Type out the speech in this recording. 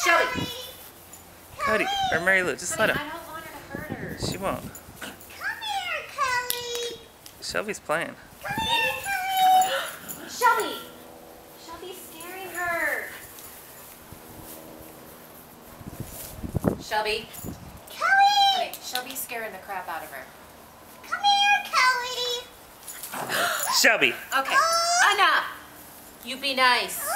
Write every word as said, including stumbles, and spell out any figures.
Shelby. Cody, or Mary Lou, just let him. I don't want her to hurt her. She won't. Come here, Kelly. Shelby's playing. Come here, Kelly. Shelby. Shelby's scaring her. Shelby. Kelly. Okay, Shelby's scaring the crap out of her. Come here, Kelly. Shelby. Okay, enough. You be nice.